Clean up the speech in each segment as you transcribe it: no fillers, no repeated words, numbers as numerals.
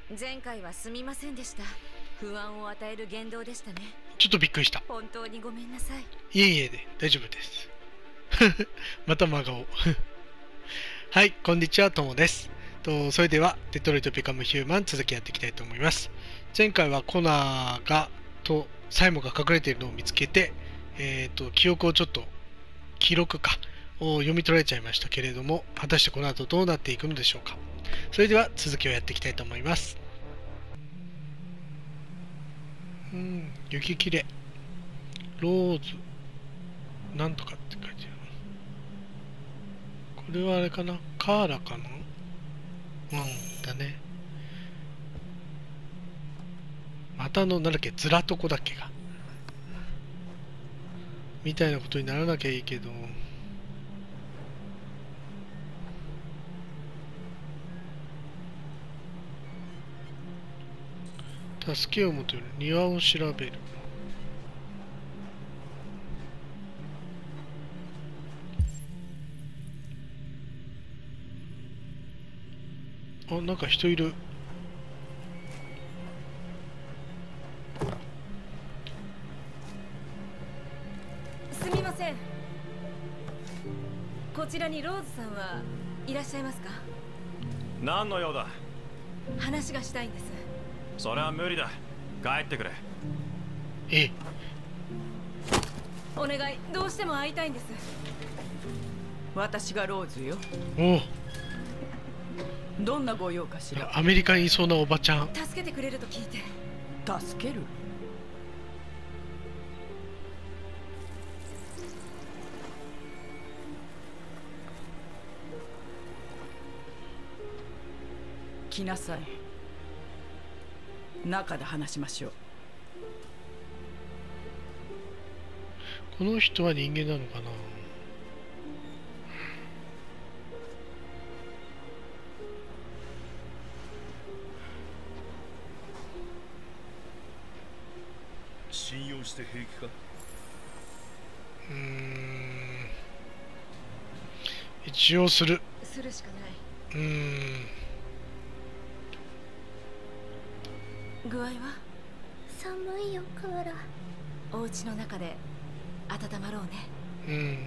前回はすみませんでした。不安を与える言動でしたね。 ちょっとびっくりした。 本当にごめんなさい。 いえいえで、大丈夫です。また真顔。はい、こんにちは、ともです。それでは、デトロイト・ビカム・ヒューマン、続きやっていきたいと思います。前回はコナーサイモンが隠れているのを見つけて、記憶をちょっと、記録を読み取られちゃいましたけれども、果たしてこの後どうなっていくのでしょうか。それでは、続きをやっていきたいと思います。雪切れ。ローズ、なんとかって書いてある。これはあれかな、カーラかな。だね。またなんだっけ、ズラとこだっけが。みたいなことにならなきゃいいけど。助けを求める。庭を調べる。あ、なんか人いる。 すみません。こちらにローズさんはいらっしゃいますか？ 何の用だ？ 話がしたいんです。 それは無理だ。帰ってくれ。 お願い、どうしても会いたいんです。 私がローズよ。 おどんなご用かしら。 アメリカにいそうなおばちゃん。 助けてくれると聞いて。 助ける？来なさい。中で話しましょう。 この人は人間なのかな。 信用して平気か？ 一応するしかない。具合は？ 寒いよ、クーラ。 お家の中で温まろうね。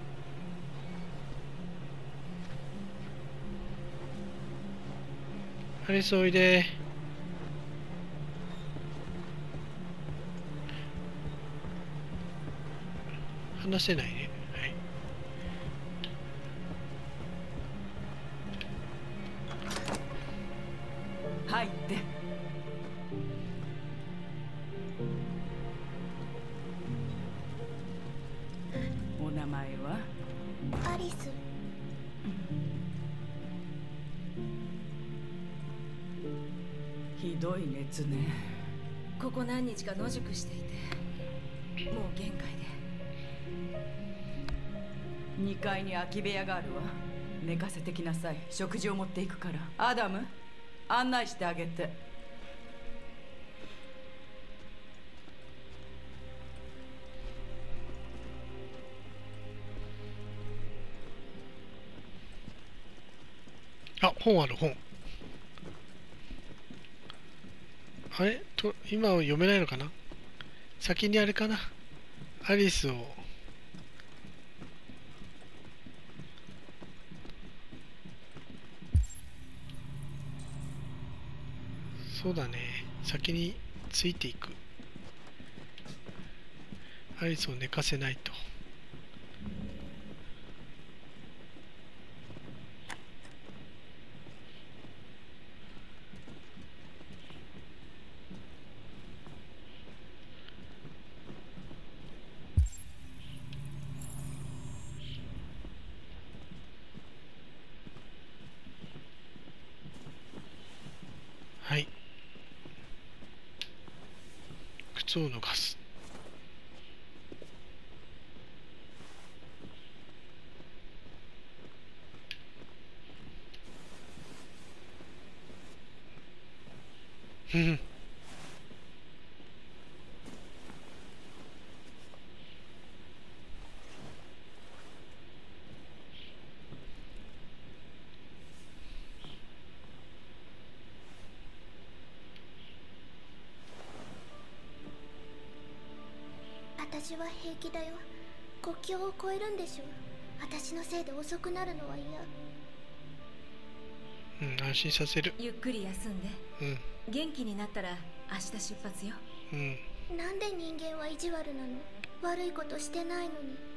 アリスおいで。話せないね。 はい。入って。お名前は？ アリス。 ひどい熱ね。 ここ何日か野宿していて、もう限界で。 2階に空き部屋があるわ。寝かせてきなさい。食事を持っていくから。アダム、案内してあげて。 あ、本ある、本。あれ今は読めないのかな。先にあれかな、アリスを。そうだね、先についていく。アリスを寝かせないと。はい。靴を脱がす。 私は平気だよ。国境を越えるんでしょ。私のせいで遅くなるのは嫌。 安心させる。 ゆっくり休んで。元気になったら明日出発よ。 なんで人間は意地悪なの？悪いことしてないの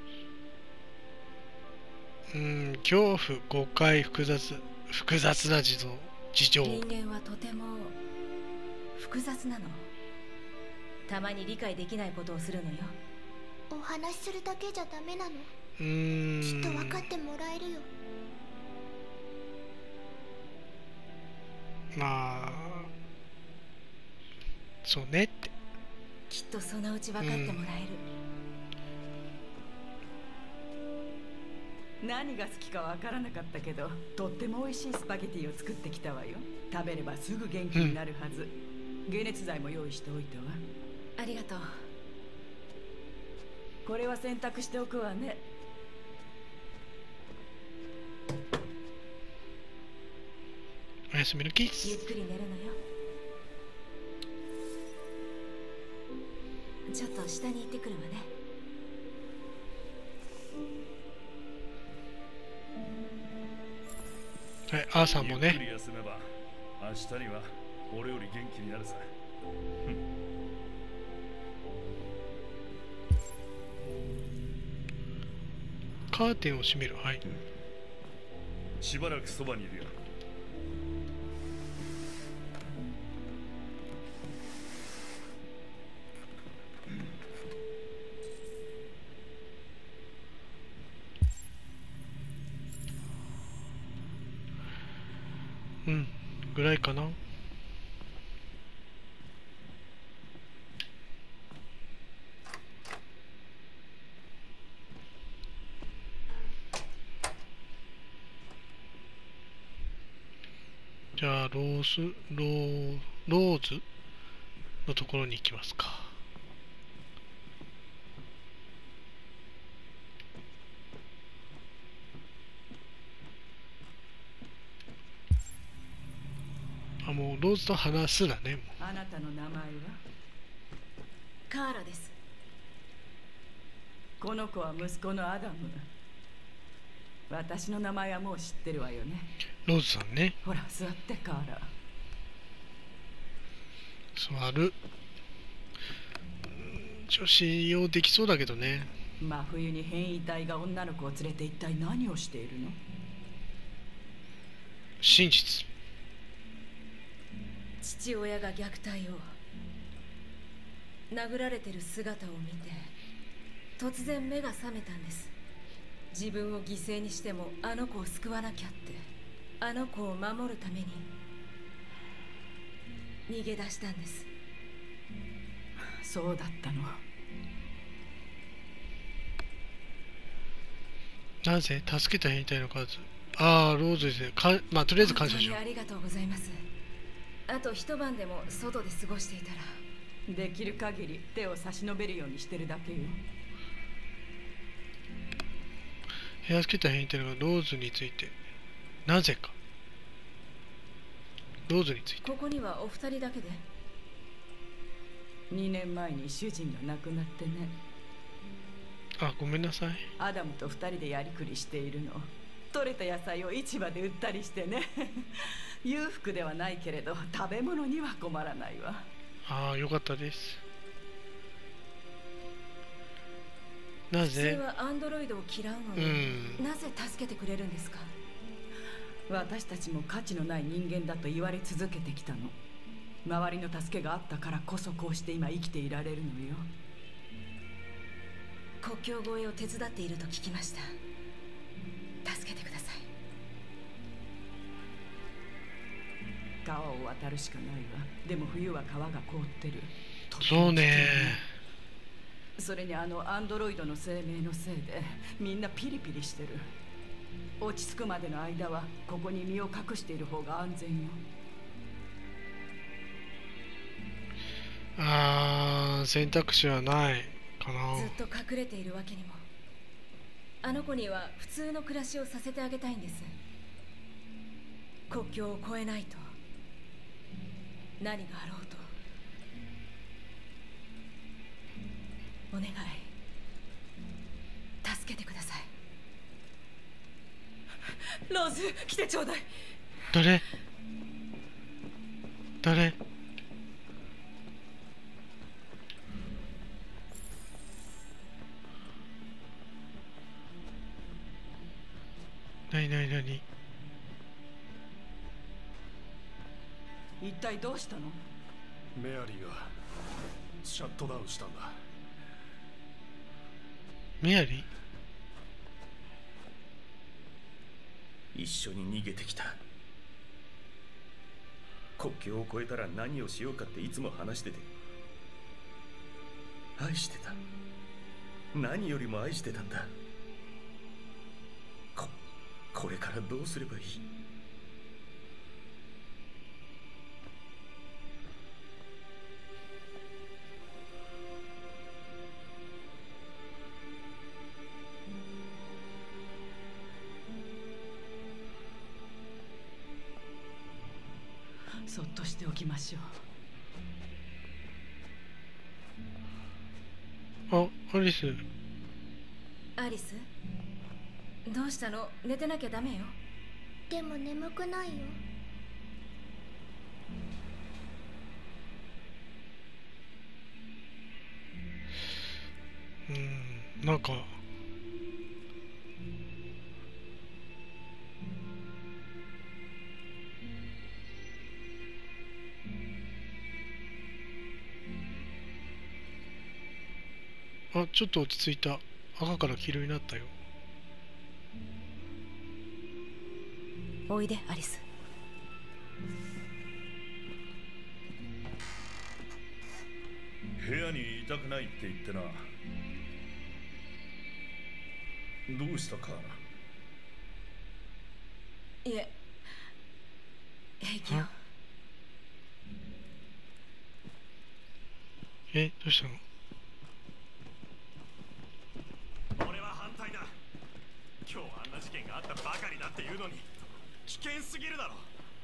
に。 恐怖、誤解、複雑な事情。 人間はとても複雑なの。たまに理解できないことをするのよ。 お話しするだけじゃダメなの？きっと分かってもらえるよ。 まあそうねって。 きっとそのうち分かってもらえる。 何が好きか分からなかったけど、とっても美味しいスパゲティを作ってきたわよ。食べればすぐ元気になるはず。解熱剤も用意しておいたわ。 ありがとう。 これは洗濯しておくわね。 おやすみのキス。 ゆっくり寝るのよ。ちょっと下に行ってくるわね。 はい、アーさんもね。 ゆっくり休めば明日には俺より元気になるさ。 カーテンを閉める。はい。 しばらくそばにいるよ。 ぐらいかな。じゃあローズのところに行きますか。もうローズと話すだね。もうあなたの名前は？ カーラです。 この子は息子のアダム。私の名前はもう知ってるわよね。 ローズさんね。 ほら座ってカーラ。 座る。信用できそうだけどね。 真冬に変異体が女の子を連れて一体何をしているの？ 真実。 父親が虐待を殴られてる姿を見て突然目が覚めたんです。自分を犠牲にしてもあの子を救わなきゃって、あの子を守るために逃げ出したんです。 そうだったの。 なぜ助けた変態の数。ああ、ローズですね。まあとりあえず感謝しよう。 ありがとうございます。あと一晩でも外で過ごしていたら。 できる限り手を差し伸べるようにしてるだけよ。 部屋つけた変態のローズについて。なぜか。ローズについて。 ここにはお二人だけで。 2年前に主人が亡くなってね。 あ、ごめんなさい。 アダムと2人でやりくりしているの。取れた野菜を市場で売ったりしてね。裕福ではないけれど食べ物には困らないわ。 ああ、よかったです。なぜ？ 普通はアンドロイドを嫌うのに、なぜ助けてくれるんですか？ 私たちも価値のない人間だと言われ続けてきたの。周りの助けがあったからこそこうして今生きていられるのよ。 国境越えを手伝っていると聞きました。助けてください。 川を渡るしかないわ。でも冬は川が凍ってる。 そうね。 それにあのアンドロイドの生命のせいでみんなピリピリしてる。落ち着くまでの間はここに身を隠している方が安全よ。 選択肢はないかな。 ずっと隠れているわけにも。あの子には普通の暮らしをさせてあげたいんです。国境を越えないと、何があろうと。お願い。 助けてください。ローズ、来てちょうだい。 誰？なに一体どうしたの？ メアリーがシャットダウンしたんだ。 メアリー？ 一緒に逃げてきた。国境を越えたら何をしようかっていつも話してて、愛してた。何よりも愛してたんだ。これからどうすればいい？ そっとしておきましょう。 あ、アリス。 アリス、どうしたの？寝てなきゃダメよ。 でも眠くないよ。 なんかちょっと落ち着いた。赤から黄色になったよ。 おいでアリス。 部屋にいたくないって言ってな。どうしたか？ いえ、平気よ。 どうしたの？ 俺は反対だ。今日あんな事件があったばかりだっていうのに危険すぎるだろ。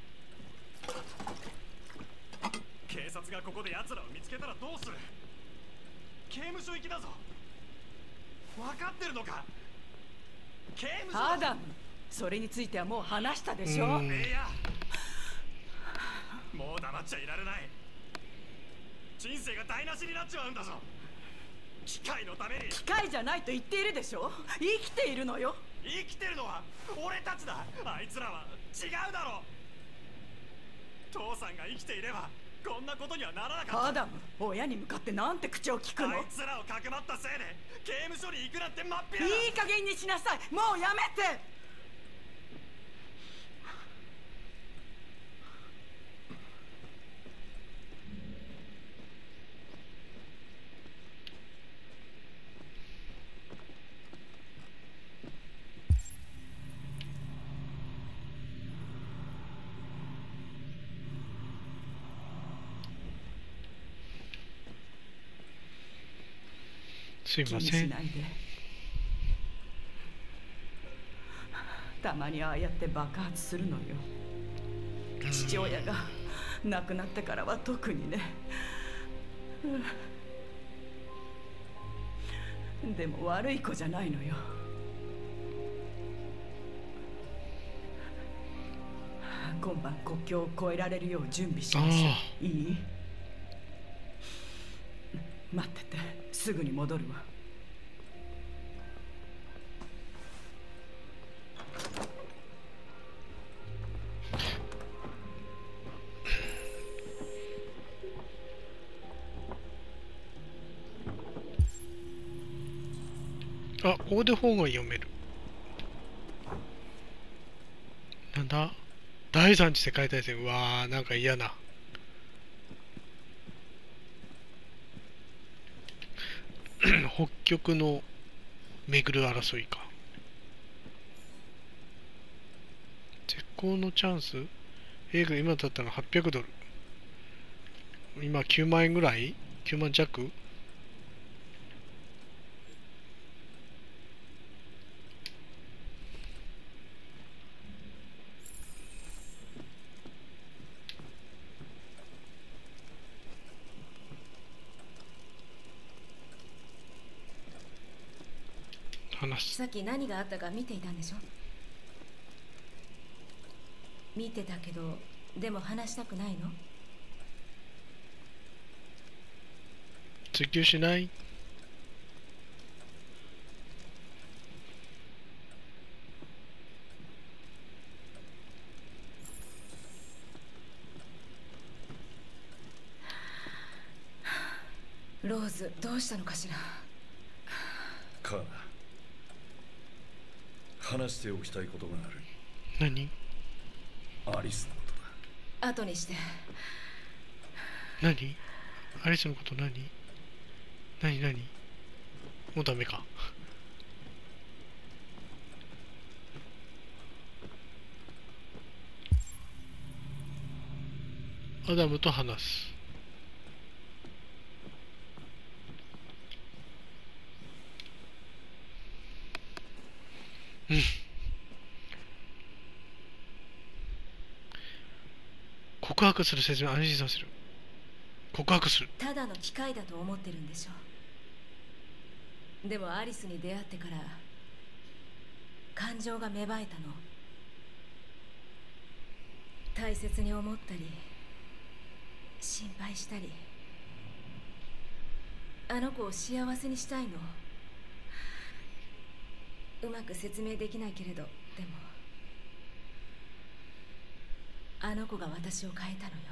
警察がここで奴らを見つけたらどうする？刑務所行きだぞ。分かってるのか？刑務所。 アダム、それについてはもう話したでしょ。 いや、もう黙っちゃいられない。人生が台無しになっちまうんだぞ。機械のために。 機械じゃないと言っているでしょ。生きているのよ。 生きてるのは俺たちだ。あいつらは違うだろ。父さんが生きていればこんなことにはならなかった。 アダム、親に向かってなんて口を聞くの？ あいつらをかくまったせいで刑務所に行くなんてまっぴらだ。 いい加減にしなさい。もうやめて。 すいま気にせん。 しないで。たまにああやって爆発するのよ。父親が亡くなってからは特にね。でも悪い子じゃないのよ。今晩国境を越えられるよう準備しましょう。いい？待ってて、すぐに戻るわ。 ここで本が読める。なんだ？第三次世界大戦。うわー、なんか嫌な。北極の巡る争いか。絶好のチャンス。映画今だったら800ドル。今9万円ぐらい？ 9 万弱？ 話す。 さっき何があったか見ていたんでしょ。見てたけど、でも話したくないの？ 追求しない。 ローズ、どうしたのかしら。 カーナ、話しておきたいことがある。 何？ アリスのことだ。 後にして。 何？アリスのこと何？何？もうダメか。アダムと話す。うん。告白する説明、安心させる。告白する。 ただの機械だと思ってるんでしょ。でもアリスに出会ってから感情が芽生えたの。大切に思ったり心配したり、あの子を幸せにしたいの。うまく説明できないけれど、でもあの子が私を変えたのよ。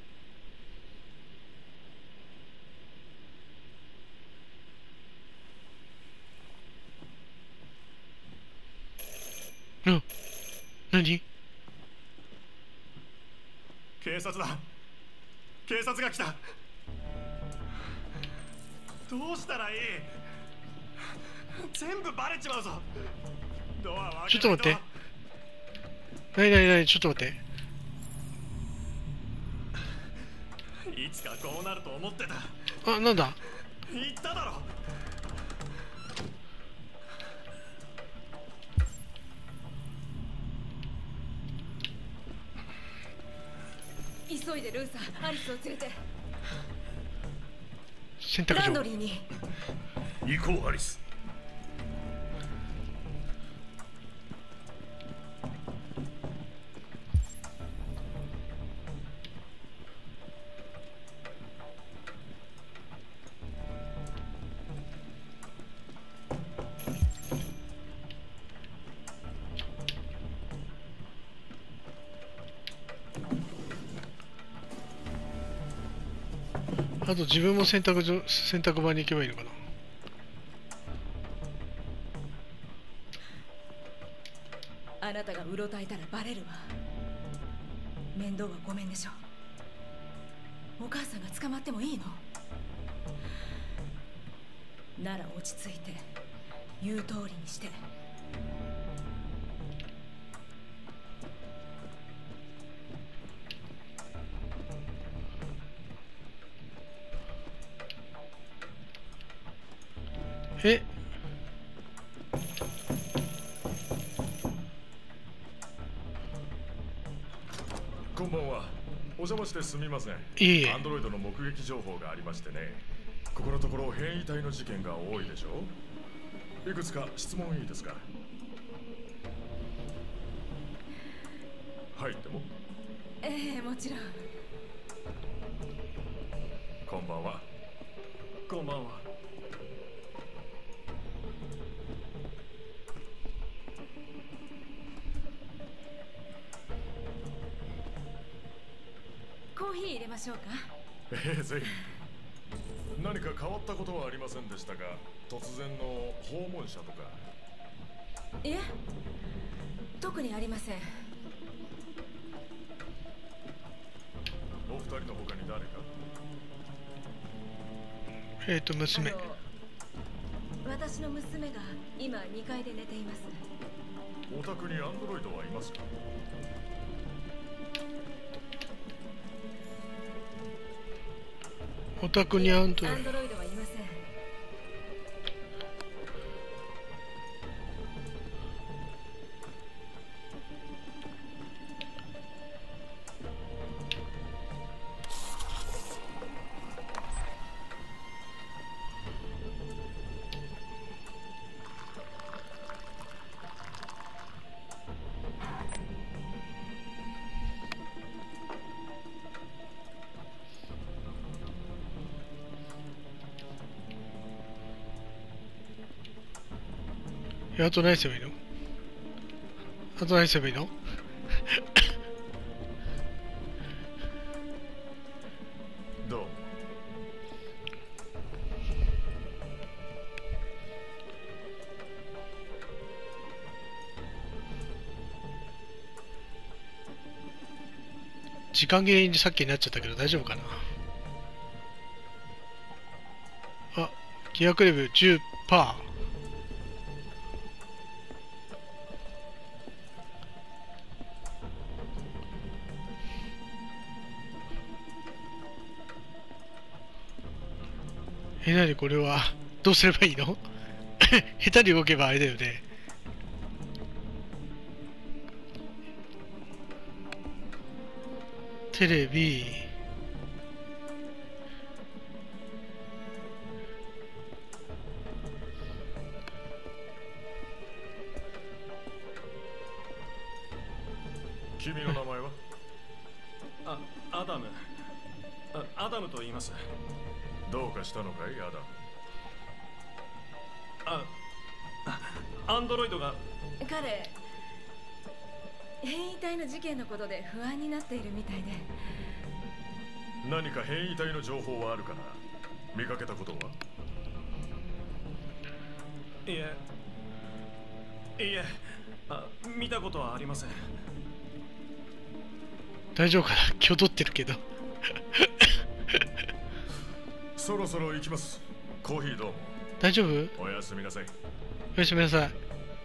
うん。何？ 警察だ。警察が来た。どうしたらいい？全部バレちまうぞ。ドアはちょっと待って。何？ちょっと待って。 いつかこうなると思ってた。 あ、なんだ？ 言っただろ。 急いでルーサー、アリスを連れて洗濯場ランドリーに。 行こうアリス。 あと自分も洗濯場に行けばいいのかな。 あなたがうろたえたらバレるわ。面倒はごめんでしょ。お母さんが捕まってもいいの？なら落ち着いて言う通りにして。 え？ こんばんは。お邪魔してすみません。 いいえ。 アンドロイドの目撃情報がありましてね。ここのところ変異体の事件が多いでしょ。いくつか質問いいですか？入っても？ ええ、もちろん。 こんばんは。 こんばんは。 コーヒー入れましょうか？ ぜひ。何か変わったことはありませんでしたか？突然の訪問者とか。 いえ、特にありません。 お二人の他に誰か？ 娘。 私の娘が今2階で寝ています。 お宅にアンドロイドはいますか？ お宅にアンドロイド。 アンドロイドはいません。 あと何すればいいの？あと何すればいいの？ どう？ 時間切れにさっきになっちゃったけど大丈夫かな。あ、契約レベル 10%。なにこれはどうすればいいの？下手に動けばあれだよね。テレビ、 君の名前は？ アダム。アダムと言います。 どうかしたのかい、アダム？ アンドロイドが。 彼、変異体の事件のことで不安になっているみたいで。 何か変異体の情報はあるかな？見かけたことは？ いえ、見たことはありません。 大丈夫かな？気を取ってるけど。 そろそろ行きます。コーヒーどうも。 大丈夫？ おやすみなさい。 おやすみなさい。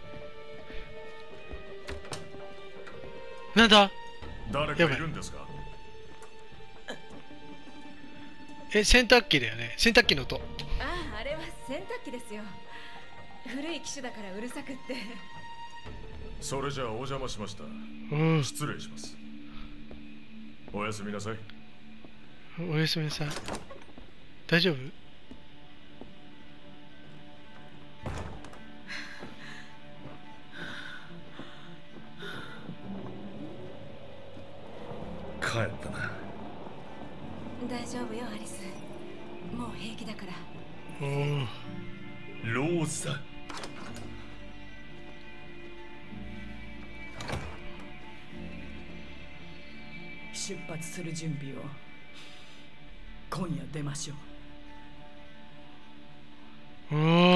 なんだ？ 誰かいるんですか？ 洗濯機だよね。洗濯機の音。 あれは洗濯機ですよ。古い機種だからうるさくって。 それじゃあお邪魔しました。失礼します。おやすみなさい。 おやすみなさい。大丈夫？ 帰ったな。 大丈夫よアリス。もう平気だから。 ローザ。 出発する準備を。今夜出ましょう。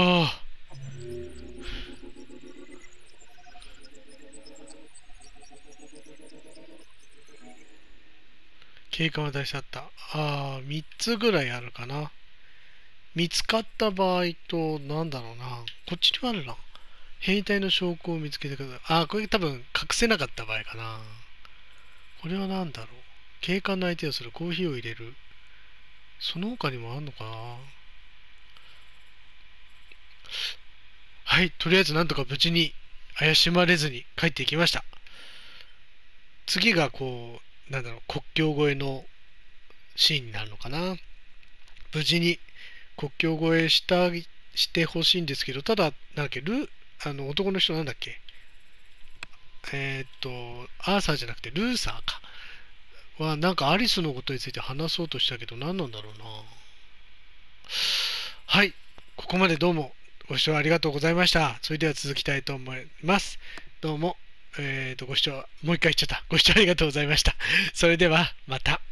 経過は大事だった。3つぐらいあるかな。見つかった場合と、なんだろうな。こっちにもあるな。変異体の証拠を見つけてください。これ多分隠せなかった場合かな。これは何だろう。警官の相手をする。コーヒーを入れる。その他にもあるのかな。はい、とりあえずなんとか無事に怪しまれずに帰ってきました。次がこう、なんだろう、国境越えのシーンになるのかな。無事に国境越えしてほしいんですけど、ただ、なんだっけ、男の人なんだっけ、アーサーじゃなくてルーサーか。は、なんかアリスのことについて話そうとしたけど、何なんだろうな。はい、ここまでどうもご視聴ありがとうございました。それでは続きたいと思います。どうも、ご視聴、もう一回言っちゃった。ご視聴ありがとうございました。それでは、また。